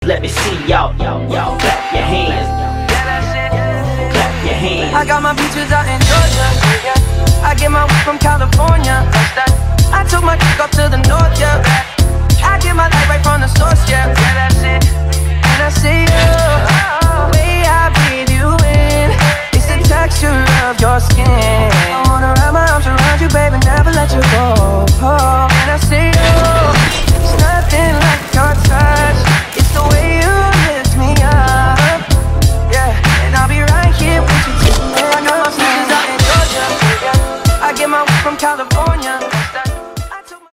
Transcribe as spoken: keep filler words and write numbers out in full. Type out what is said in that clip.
Let me see y'all, y'all clap your hands. Clap your hands. I got my beaches out in Georgia. I get my weed from California. I took my chick up to the north, yeah. I get my light right from the source, yeah. And I see you, the way I breathe you in, it's the texture of your skin. I wanna wrap my arms around you, baby, never let you go.